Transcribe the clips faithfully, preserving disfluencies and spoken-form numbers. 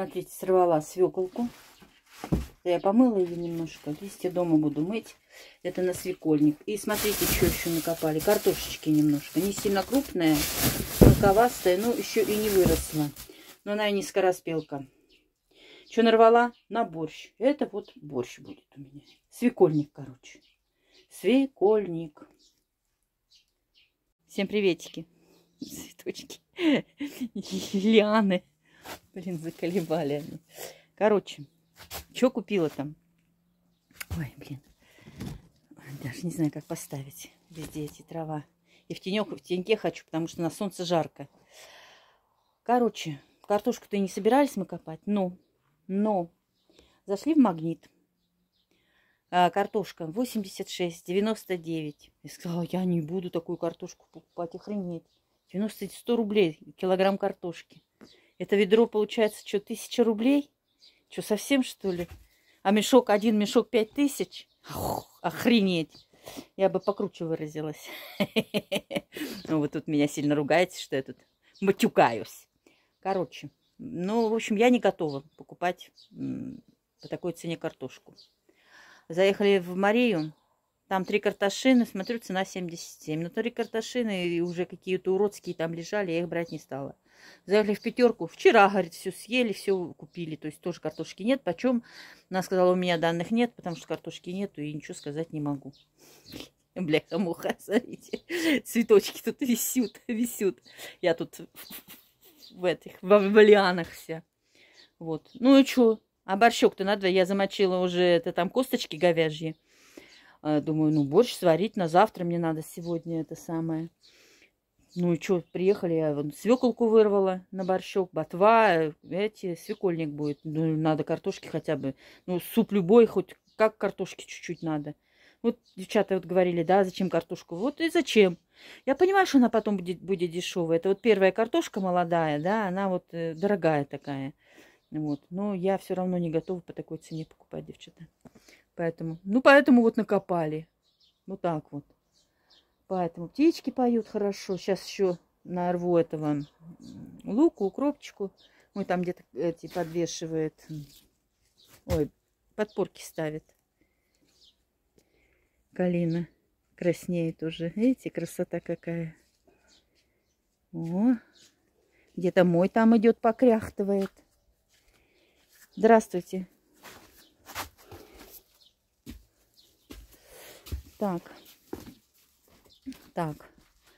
Смотрите, сорвала свеколку. Я помыла ее немножко. Листья дома буду мыть. Это на свекольник. И смотрите, что еще накопали. Картошечки немножко. Не сильно крупная, мелковастая, но еще и не выросла. Но она и низкораспелка. Что нарвала? На борщ. Это вот борщ будет у меня. Свекольник, короче. Свекольник. Всем приветики. Цветочки. Лианы. Блин, заколебали они. Короче, что купила там? Ой, блин. Даже не знаю, как поставить. Везде эти трава. И в тенек, в теньке хочу, потому что на солнце жарко. Короче, картошку-то и не собирались мы копать. Но, но, зашли в Магнит. А, картошка восемьдесят шесть девяносто девять. Я сказала, я не буду такую картошку покупать, охренеть. девяносто сто рублей килограмм картошки. Это ведро получается, что, тысяча рублей? Что, совсем, что ли? А мешок, один мешок пять тысяч? Охренеть. Я бы покруче выразилась. Ну, вы тут меня сильно ругаете, что я тут матюкаюсь. Короче, ну, в общем, я не готова покупать по такой цене картошку. Заехали в Марию. Там три картошины, смотрю, цена семьдесят семь. Но три картошины и уже какие-то уродские там лежали, я их брать не стала. Заехали в пятерку. Вчера, говорит, все съели, все купили. То есть тоже картошки нет. Почем? Она сказала, у меня данных нет, потому что картошки нету и ничего сказать не могу. Бляха-муха, смотрите. Цветочки тут висят, висят. Я тут в этих, в лианах вся. Вот. Ну и что? А борщок-то надо. Я замочила уже это там косточки говяжьи. Думаю, ну, борщ сварить на завтра мне надо сегодня это самое. Ну и что, приехали, я вот свеколку вырвала на борщок, ботва, эти, свекольник будет. Ну, надо картошки хотя бы. Ну, суп любой, хоть как картошки чуть-чуть надо. Вот девчата вот говорили, да, зачем картошку? Вот и зачем. Я понимаю, что она потом будет, будет дешевая. Это вот первая картошка молодая, да, она вот э, дорогая такая. Вот. Но я все равно не готова по такой цене покупать, девчата. Поэтому, ну, поэтому вот накопали. Вот так вот. Поэтому птички поют хорошо. Сейчас еще нарву этого луку, укропчику. Ой, там где-то эти подвешивает. Ой, подпорки ставит. Калина краснеет уже. Видите, красота какая. О, где-то мой там идет, покряхтывает. Здравствуйте. Так. Так.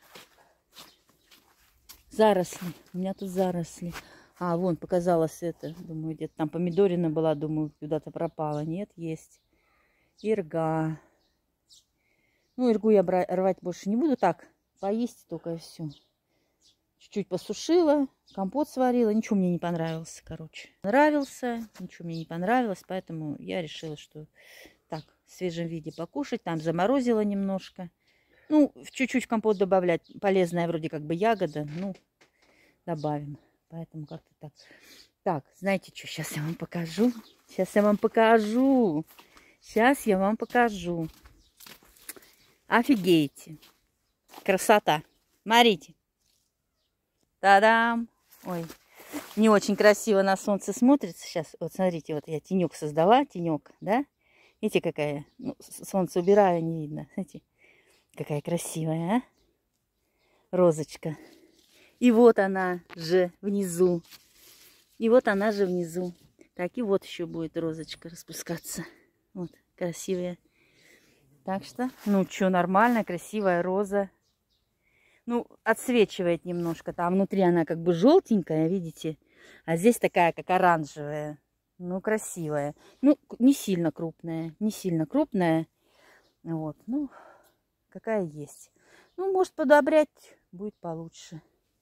Заросли. У меня тут заросли. А, вон показалось это. Думаю, где-то там помидорина была. Думаю, куда-то пропала. Нет, есть. Ирга. Ну, иргу я рвать больше не буду. Так, поесть только и все. Чуть-чуть посушила. Компот сварила. Ничего мне не понравился, короче. Нравился. Ничего мне не понравилось. Поэтому я решила, что так, в свежем виде покушать. Там заморозила немножко. Ну, чуть-чуть компот добавлять. Полезная вроде как бы ягода. Ну, добавим. Поэтому как-то так. Так, знаете что? Сейчас я вам покажу. Сейчас я вам покажу. Сейчас я вам покажу. Офигеете. Красота. Смотрите. Та-дам. Ой, не очень красиво на солнце смотрится. Сейчас, вот смотрите, вот я тенек создала. Тенек, да? Видите, какая? Ну, солнце убираю, не видно. Смотрите. Какая красивая, а? Розочка. И вот она же внизу. И вот она же внизу. Так, и вот еще будет розочка распускаться. Вот, красивая. Так что, ну что, нормально, красивая роза. Ну, отсвечивает немножко. Там внутри она как бы желтенькая, видите? А здесь такая, как оранжевая. Ну, красивая. Ну, не сильно крупная. Не сильно крупная. Вот, ну... Какая есть. Ну, может, подобрять будет получше.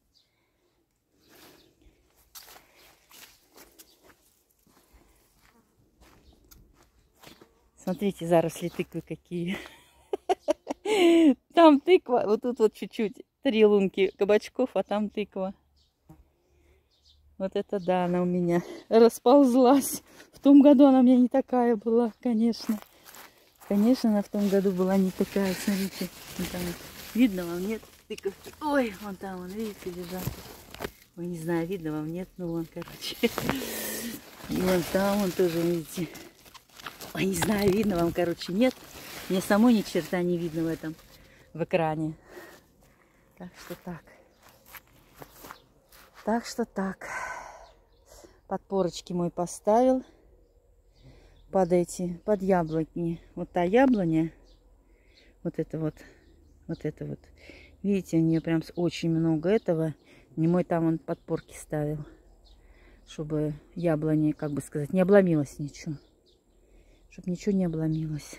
Смотрите, заросли тыквы какие. Там тыква, вот тут вот чуть-чуть. Три лунки кабачков, а там тыква. Вот это да, она у меня расползлась. В том году она у меня не такая была, конечно. Конечно, она в том году была не такая. Смотрите, вон там, видно вам, нет? Тыковки. Ой, вон там, вон, видите, лежат. Ой, не знаю, видно вам, нет? Ну, вон, короче. Вон там, вон тоже, видите. Ой, не знаю, видно вам, короче, нет. Мне самой ни черта не видно в этом, в экране. Так что так. Так что так. Подпорочки мой поставил. Под эти, под яблони. Вот та яблоня. Вот это вот. Вот это вот. Видите, у нее прям очень много этого. Не мой там он подпорки ставил. Чтобы яблони, как бы сказать, не обломилось ничего. Чтобы ничего не обломилось.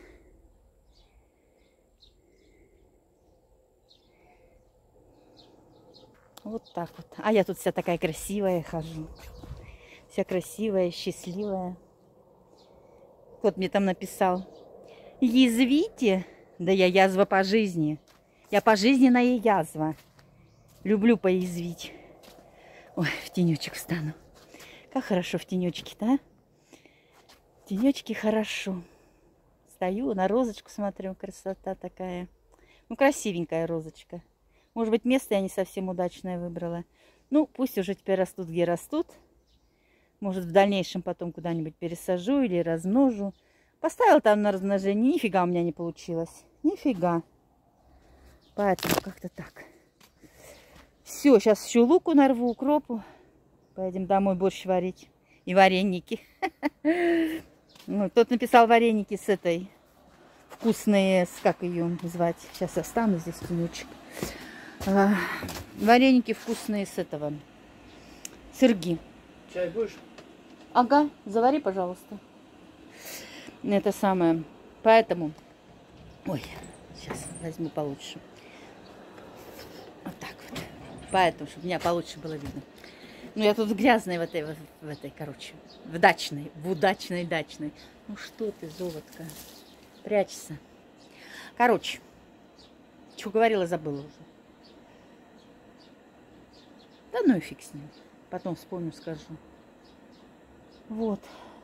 Вот так вот. А я тут вся такая красивая хожу. Вся красивая, счастливая. Вот мне там написал. Язвите. Да я язва по жизни. Я пожизненная язва. Люблю поязвить. Ой, в тенечек встану. Как хорошо в тенечке-то, а? В тенечке хорошо. Стою, на розочку смотрю. Красота такая. Ну, красивенькая розочка. Может быть, место я не совсем удачное выбрала. Ну, пусть уже теперь растут, где растут. Может, в дальнейшем потом куда-нибудь пересажу или размножу. Поставила там на размножение. Нифига у меня не получилось. Нифига. Поэтому как-то так. Все, сейчас еще луку нарву, укропу. Поедем домой борщ варить. И вареники. Кто-то написал вареники с этой. Вкусные, с как ее звать. Сейчас остану здесь тенечек. А, вареники вкусные с этого. Сырги. Чай будешь? Ага, завари, пожалуйста. Это самое. Поэтому... Ой, сейчас возьму получше. Вот так вот. Поэтому, чтобы меня получше было видно. Ну, я тут грязная в этой, в этой, короче, в дачной, в удачной дачной. Ну, что ты, золотко, прячься. Короче, что говорила, забыла уже. Да ну и фиг с ним. Потом вспомню, скажу. Вот.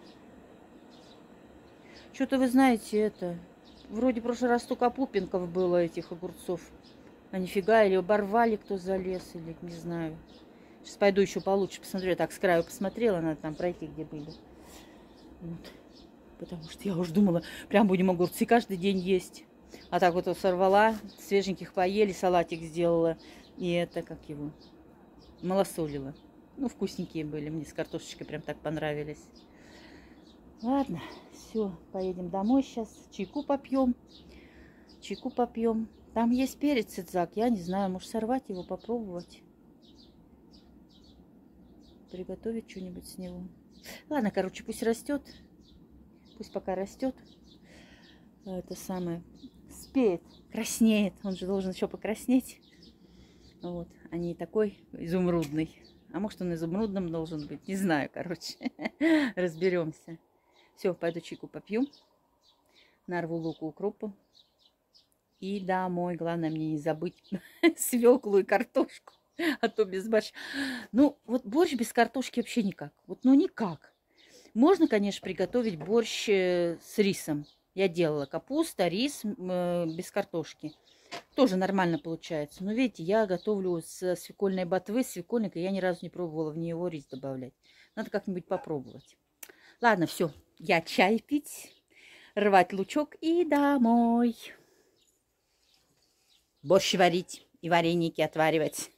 Что-то вы знаете, это... Вроде в прошлый раз столько пупинков было, этих огурцов. А нифига, или оборвали, кто залез, или не знаю. Сейчас пойду еще получше посмотрю. Я так с краю посмотрела, надо там пройти, где были. Вот. Потому что я уже думала, прям будем огурцы каждый день есть. А так вот сорвала, свеженьких поели, салатик сделала. И это, как его, малосолила. Ну, вкусненькие были, мне с картошечкой прям так понравились. Ладно, все, поедем домой сейчас. Чайку попьем. Чайку попьем. Там есть перец цицак, я не знаю, может сорвать его, попробовать. Приготовить что-нибудь с него. Ладно, короче, пусть растет. Пусть пока растет. Это самое. Спеет, краснеет. Он же должен еще покраснеть. Вот, а не такой изумрудный. А может, он изумрудным должен быть. Не знаю, короче. Разберемся. Все, пойду чайку попью. Нарву луку, укропу. И домой. Главное мне не забыть свеклу и картошку. А то без борща. Ну, вот борщ без картошки вообще никак. Вот, ну, никак. Можно, конечно, приготовить борщ с рисом. Я делала капуста, рис э, без картошки. Тоже нормально получается. Но, видите, я готовлю с свекольной ботвы, с свекольника. Я ни разу не пробовала в него рис добавлять. Надо как-нибудь попробовать. Ладно, все. Я чай пить, рвать лучок и домой. Борщ варить и вареники отваривать.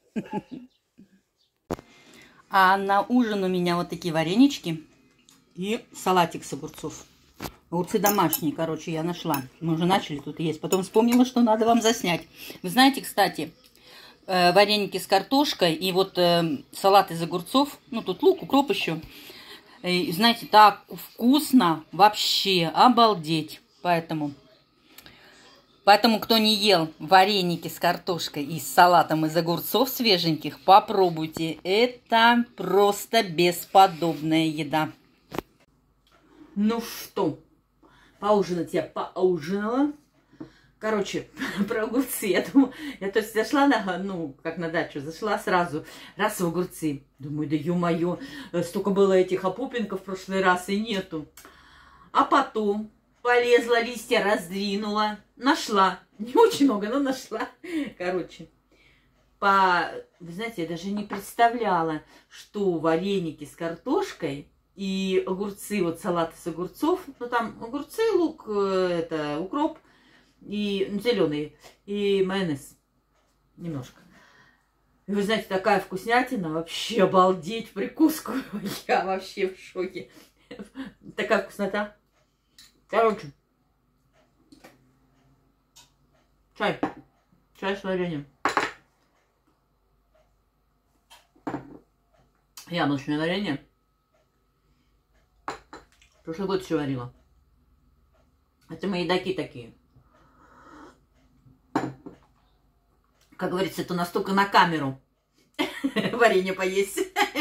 А на ужин у меня вот такие варенички и салатик с огурцов. Огурцы домашние, короче, я нашла. Мы уже начали тут есть. Потом вспомнила, что надо вам заснять. Вы знаете, кстати, э, вареники с картошкой и вот э, салат из огурцов. Ну, тут лук, укроп еще. И, знаете, так вкусно. Вообще, обалдеть. Поэтому... Поэтому, кто не ел вареники с картошкой и с салатом из огурцов свеженьких, попробуйте. Это просто бесподобная еда. Ну что, поужинать я поужинала. Короче, про огурцы. Я думаю, я то есть зашла на, ну, как на дачу, зашла сразу, раз в огурцы. Думаю, да ё-моё, столько было этих опупинков в прошлый раз и нету. А потом... Полезла, листья раздвинула. Нашла. Не очень много, но нашла. Короче. По... Вы знаете, я даже не представляла, что вареники с картошкой и огурцы, вот салат из огурцов. Ну, там огурцы, лук, это укроп и ну, зеленый, и майонез немножко. И вы знаете, такая вкуснятина, вообще обалдеть, прикуску. Я вообще в шоке. Такая вкуснота. Короче, чай. Чай с вареньем. Яблочное варенье. Прошлый год еще варила. Это мои едаки такие. Как говорится, это настолько на камеру варенье поесть.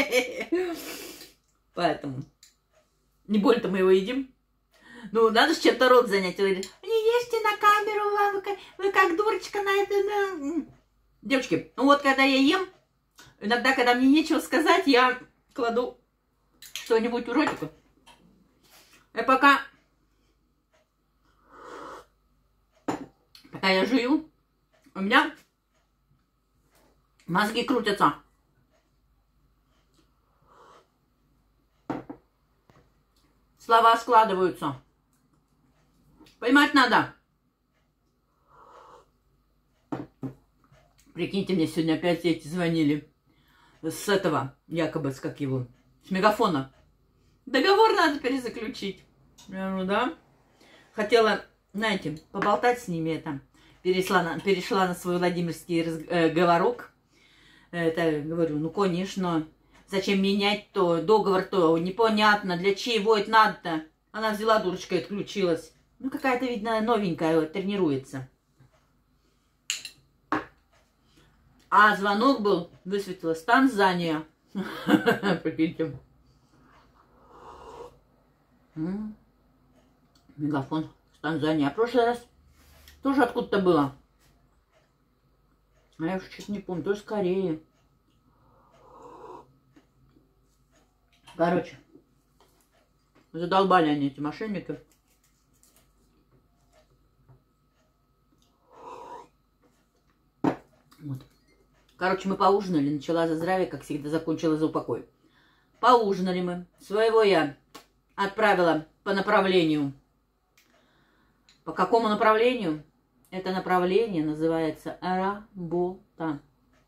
Поэтому не больно-то мы его едим. Ну, надо же чем-то рот занять. Не ешьте на камеру, вы, вы как дурочка на это. На... Девочки, ну вот когда я ем, иногда, когда мне нечего сказать, я кладу что-нибудь в ротику. И пока, пока я жую, у меня мозги крутятся. Слова складываются. Понимать надо. Прикиньте, мне сегодня опять эти звонили. С этого, якобы, с как его, с мегафона. Договор надо перезаключить. Я говорю, да. Хотела, знаете, поболтать с ними это. Перешла на, перешла на свой Владимирский раз, э, говорок. Это, говорю, ну, конечно. Зачем менять-то договор-то? Непонятно, для чего это надо-то? Она взяла дурочка и отключилась. Ну, какая-то, видно, новенькая тренируется. А звонок был, высветилась Танзания. Прикиньте. Мегафон с Танзании. А в прошлый раз тоже откуда-то было. А я уже что-то не помню. Тоже с Кореи. Короче. Задолбали они, эти мошенники. Вот. Короче, мы поужинали. Начала за здравие, как всегда, закончила за упокой. Поужинали мы. Своего я отправила по направлению. По какому направлению? Это направление называется работа.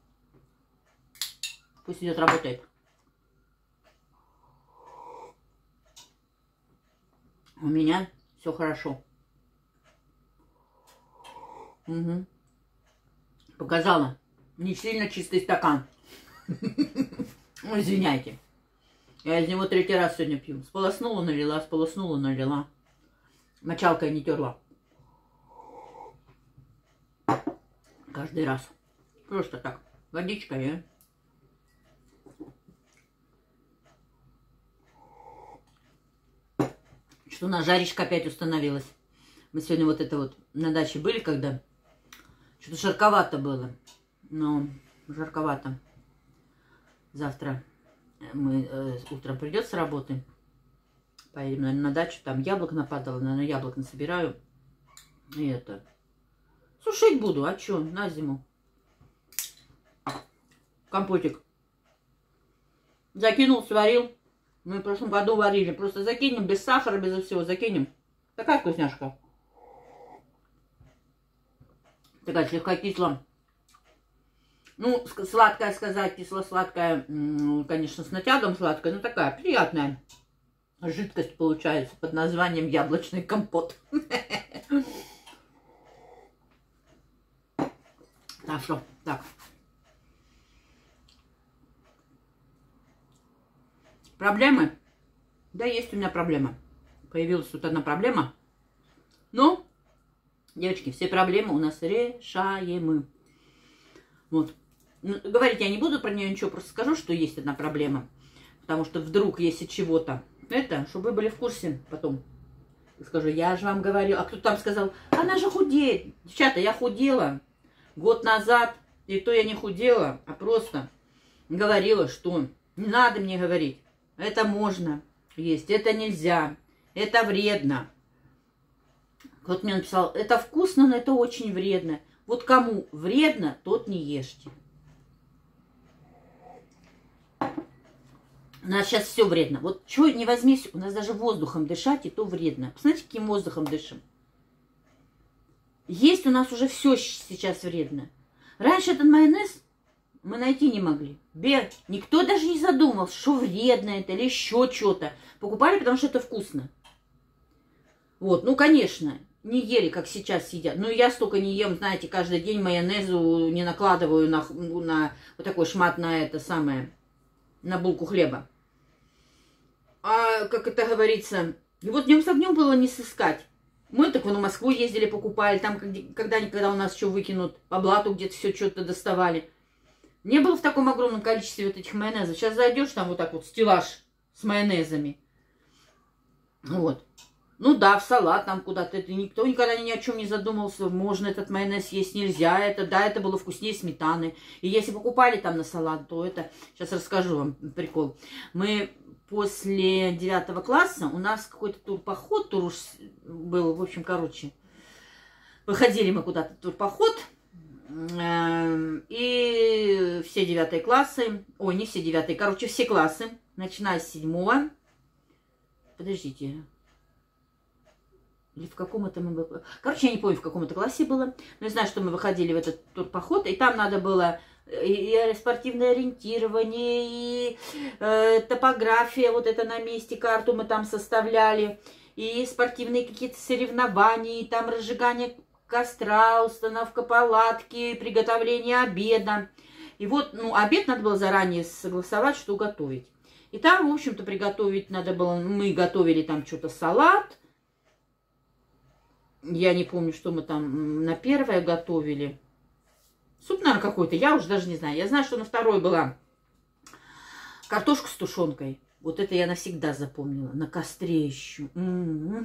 Пусть идет, работает. У меня все хорошо. Угу. Показала. Не сильно чистый стакан. Извиняйте. Я из него третий раз сегодня пью. Сполоснула, налила, сполоснула, налила. Мочалкой не терла. Каждый раз. Просто так. Водичка, я. Что у нас жаришка опять установилась. Мы сегодня вот это вот на даче были, когда что-то жарковато было. Но жарковато. Завтра мы э, утром придет с работы. Поедем, наверное, на дачу. Там яблок нападало, наверное, яблок насобираю. И это... Сушить буду. А что? На зиму. Компотик. Закинул, сварил. Мы в прошлом году варили. Просто закинем без сахара, без всего. Закинем. Такая вкусняшка. Такая слегка кислая. Ну, сладкая сказать, кисло-сладкая, конечно, с натягом сладкая, но такая приятная жидкость получается под названием яблочный компот. Так что, так. Проблемы? Да, есть у меня проблема. Появилась тут одна проблема. Ну, девочки, все проблемы у нас решаемы. Вот. Ну, говорить я не буду про нее ничего, просто скажу, что есть одна проблема. Потому что вдруг, если чего-то, это, чтобы вы были в курсе потом. Скажу, я же вам говорю, а кто там сказал, она же худеет. Девчата, я худела год назад, и то я не худела, а просто говорила, что не надо мне говорить. Это можно есть, это нельзя, это вредно. Вот мне написал, это вкусно, но это очень вредно. Вот кому вредно, тот не ешьте. У нас сейчас все вредно. Вот что не возьми, у нас даже воздухом дышать, и то вредно. Посмотрите, каким воздухом дышим. Есть у нас уже все сейчас вредно. Раньше этот майонез мы найти не могли. Бе, никто даже не задумался, что вредно это или еще что-то. Покупали, потому что это вкусно. Вот, ну, конечно, не ели, как сейчас едят. Ну, я столько не ем, знаете, каждый день майонезу не накладываю на, на вот такой шмат на это самое, на булку хлеба. А, как это говорится, и вот днем с огнем было не сыскать. Мы так вон в Москву ездили, покупали, там когда-никогда у нас что выкинут, по блату где-то все что-то доставали. Не было в таком огромном количестве вот этих майонезов. Сейчас зайдешь, там вот так вот стеллаж с майонезами. Вот. Ну да, в салат там куда-то. Это никто никогда ни о чем не задумался. Можно этот майонез есть, нельзя. Это, да, это было вкуснее сметаны. И если покупали там на салат, то это... Сейчас расскажу вам прикол. Мы после девятого класса, у нас какой-то турпоход тур был, в общем, короче. Выходили мы куда-то турпоход. И все девятые классы, ой, не все девятые, короче, все классы, начиная с седьмого, подождите, или в каком это мы были, короче, я не помню, в каком это классе было, но я знаю, что мы выходили в этот турпоход, и там надо было и спортивное ориентирование, и э, топография, вот это на месте, карту мы там составляли, и спортивные какие-то соревнования, и там разжигание костра, установка палатки, приготовление обеда. И вот, ну, обед надо было заранее согласовать, что готовить. И там, в общем-то, приготовить надо было... Мы готовили там что-то салат. Я не помню, что мы там на первое готовили. Суп, наверное, какой-то. Я уже даже не знаю. Я знаю, что на второе была картошка с тушенкой. Вот это я навсегда запомнила. На костре еще. М-м-м.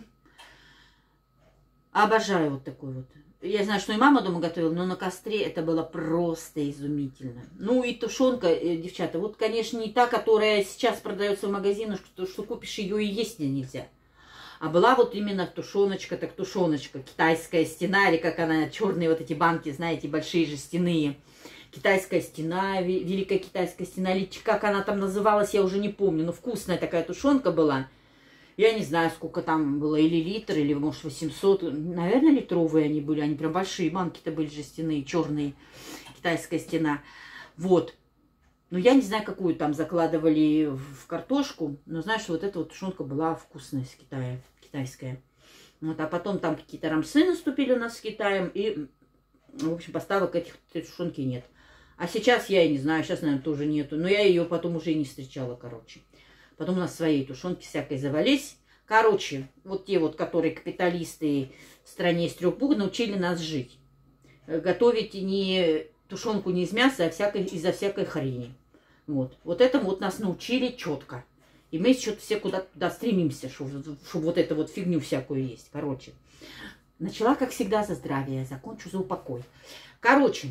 Обожаю вот такой вот. Я знаю, что и мама дома готовила, но на костре это было просто изумительно. Ну и тушенка, девчата, вот, конечно, не та, которая сейчас продается в магазинах, что, что купишь ее и есть нельзя. А была вот именно тушеночка, так тушеночка, китайская стена, или как она, черные вот эти банки, знаете, большие жестяные. Китайская стена, Великая Китайская стена, или как она там называлась, я уже не помню, но вкусная такая тушенка была. Я не знаю, сколько там было, или литр, или, может, восемьсот. Наверное, литровые они были. Они прям большие банки-то были жестяные, черные. Китайская стена. Вот. Ну, я не знаю, какую там закладывали в картошку. Но знаю, что вот эта вот тушенка была вкусная с Китая. Китайская. Вот. А потом там какие-то рамсы наступили у нас с Китаем. И, в общем, поставок этих тушенки нет. А сейчас я и не знаю. Сейчас, наверное, тоже нету. Но я ее потом уже и не встречала, короче. Потом у нас свои тушенки всякой завались. Короче, вот те вот, которые капиталисты в стране из трех букв, научили нас жить. Готовить не тушенку не из мяса, а всякой, из-за всякой хрени. Вот. Вот этому вот нас научили четко. И мы что-то все куда-то стремимся, чтобы, чтобы вот эту вот фигню всякую есть. Короче. Начала, как всегда, за здравие, закончу за упокой. Короче.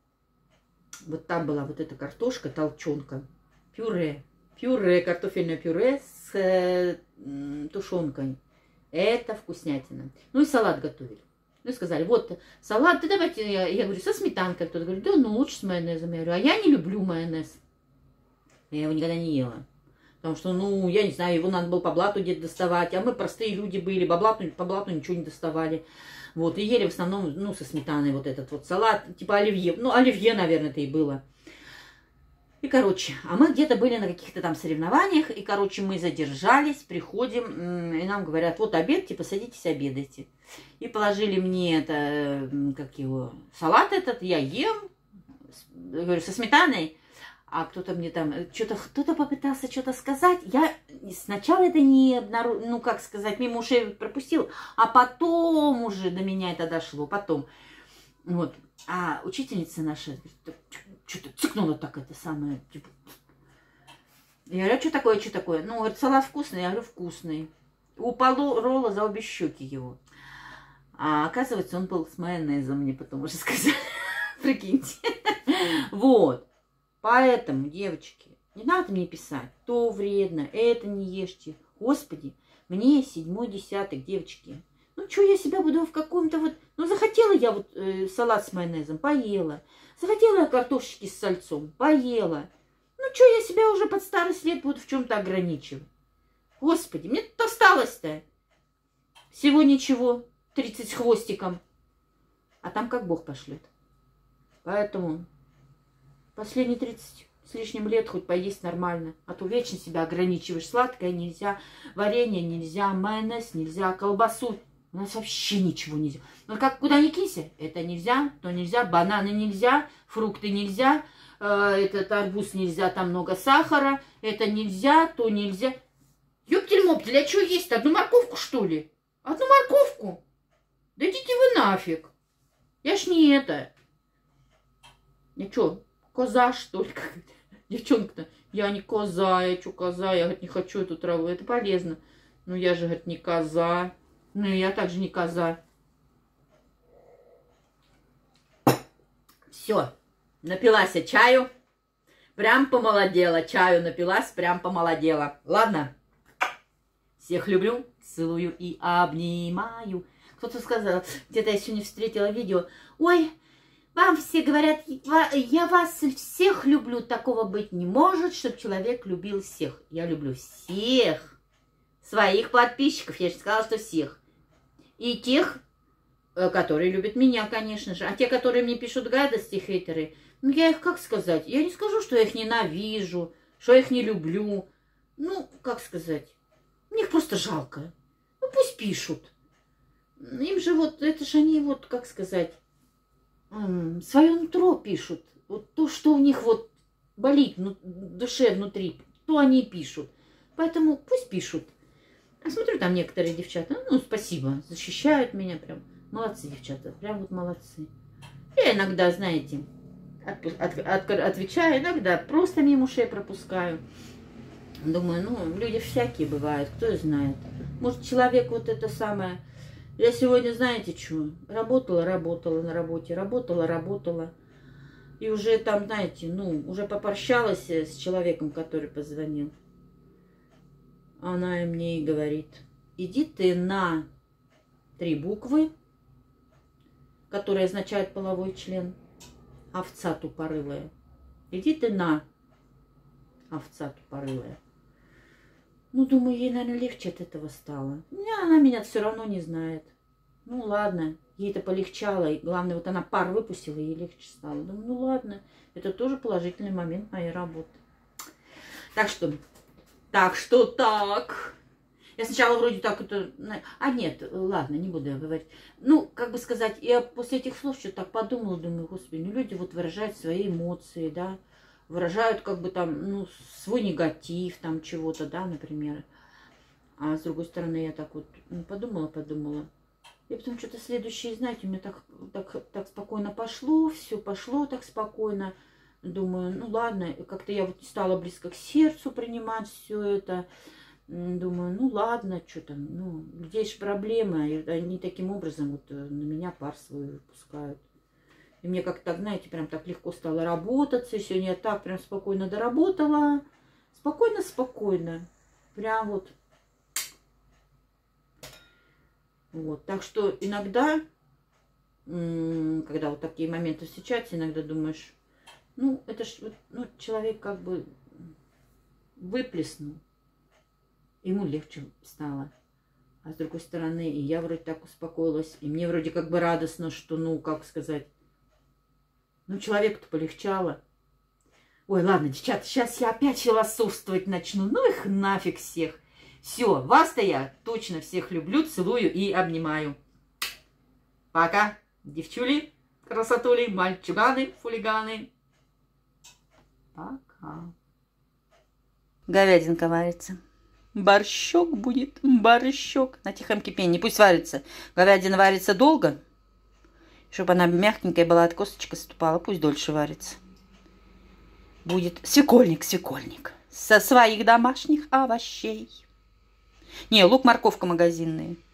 Вот там была вот эта картошка, толченка, пюре. Пюре, картофельное пюре с э, тушенкой. Это вкуснятина. Ну и салат готовили. Ну и сказали, вот салат, да давайте, я, я говорю, со сметанкой. Кто-то говорит, да ну лучше с майонезом. Я говорю, а я не люблю майонез. Я его никогда не ела. Потому что, ну, я не знаю, его надо было по блату где-то доставать. А мы простые люди были, по блату, по блату ничего не доставали. Вот, и ели в основном, ну, со сметаной вот этот вот салат, типа оливье. Ну, оливье, наверное, это и было. И, короче, а мы где-то были на каких-то там соревнованиях, и, короче, мы задержались, приходим, и нам говорят, вот обед, типа, садитесь, обедайте. И положили мне это, как его, салат этот, я ем, говорю, со сметаной, а кто-то мне там, что-то, кто-то попытался что-то сказать, я сначала это не обнаружила, ну, как сказать, мимо ушей пропустила, а потом уже до меня это дошло, потом, вот. А учительница наша что-то цыкнула так это самое. Типа. Я говорю, а что такое, что такое? Ну, говорит, салат вкусный. Я говорю, вкусный. Упало ролла за обе щеки его. А оказывается, он был с майонезом, мне потом уже сказали. Прикиньте. Вот. Поэтому, девочки, не надо мне писать. То вредно, это не ешьте. Господи, мне седьмой десяток, девочки. Ну, что я себя буду в каком-то вот... Ну, захотела я вот э, салат с майонезом, поела. Захотела я картошечки с сальцом, поела. Ну, что я себя уже под старость лет буду в чем-то ограничивать? Господи, мне тут осталось-то всего ничего, тридцать с хвостиком. А там как Бог пошлет. Поэтому последние тридцать с лишним лет хоть поесть нормально. А то вечно себя ограничиваешь. Сладкое нельзя, варенье нельзя, майонез нельзя, колбасу. У нас вообще ничего нельзя. Но как куда ни кинься, это нельзя, то нельзя, бананы нельзя, фрукты нельзя, э, этот арбуз нельзя, там много сахара, это нельзя, то нельзя. Ёптель-моптель, а что есть? Одну морковку, что ли? Одну морковку? Да идите вы нафиг. Я ж не это. Я что, коза, что ли? Девчонка-то, я не коза, я что коза, я говорит, не хочу эту траву, это полезно. Ну я же, говорит, не коза. Ну и я также не коза. Все, напилась я чаю, прям помолодела. Чаю напилась, прям помолодела. Ладно? Всех люблю, целую и обнимаю. Кто-то сказал, где-то я сегодня встретила видео. Ой, вам все говорят, я вас всех люблю. Такого быть не может, чтобы человек любил всех. Я люблю всех своих подписчиков. Я же сказала, что всех. И тех, которые любят меня, конечно же. А те, которые мне пишут гадости, хейтеры, ну я их, как сказать, я не скажу, что я их ненавижу, что я их не люблю. Ну, как сказать, мне их просто жалко. Ну, пусть пишут. Им же вот, это же они вот, как сказать, свое нутро пишут. Вот то, что у них вот болит в душе внутри, то они и пишут. Поэтому пусть пишут. Я смотрю, там некоторые девчата, ну, спасибо, защищают меня прям. Молодцы, девчата, прям вот молодцы. Я иногда, знаете, от, от, от, отвечаю, иногда просто мимо ушей пропускаю. Думаю, ну, люди всякие бывают, кто знает. Может, человек вот это самое... Я сегодня, знаете, что, работала, работала на работе, работала, работала. И уже там, знаете, ну, уже попрощалась с человеком, который позвонил. Она мне и говорит, иди ты на три буквы, которые означают половой член, овца тупорылая. Иди ты на овца тупорылая. Ну, думаю, ей, наверное, легче от этого стало. Она меня все равно не знает. Ну, ладно, ей-то полегчало. И главное, вот она пар выпустила, ей легче стало. Думаю, ну, ладно, это тоже положительный момент моей работы. Так что... Так что так. Я сначала вроде так это... А нет, ладно, не буду я говорить. Ну, как бы сказать, я после этих слов что-то так подумала, думаю, господи, ну люди вот выражают свои эмоции, да, выражают как бы там, ну, свой негатив там чего-то, да, например. А с другой стороны, я так вот ну, подумала, подумала. И потом что-то следующее, знаете, у меня так, так, так спокойно пошло, все пошло так спокойно. Думаю, ну ладно, как-то я вот стала близко к сердцу принимать все это. Думаю, ну ладно, что там, ну, у людей же проблемы, и они таким образом вот на меня пар свой выпускают. И мне как-то, так, знаете, прям так легко стало работаться. Сегодня я так прям спокойно доработала. Спокойно-спокойно. Прям вот. Вот. Так что иногда, когда вот такие моменты встречаются, иногда думаешь, ну, это ж, ну, человек как бы выплеснул. Ему легче стало. А с другой стороны, и я вроде так успокоилась. И мне вроде как бы радостно, что, ну, как сказать, ну, человеку-то полегчало. Ой, ладно, девчата, сейчас я опять философствовать начну. Ну их нафиг всех. Все, вас-то я точно всех люблю, целую и обнимаю. Пока, девчули, красотули, мальчуганы, фулиганы. Пока. Говядинка варится. Борщок будет, борщок. На тихом кипении. Пусть варится. Говядина варится долго. Чтобы она мягенькая была, от косточка ступала. Пусть дольше варится. Будет свекольник, свекольник. Со своих домашних овощей. Не, лук, морковка магазинные.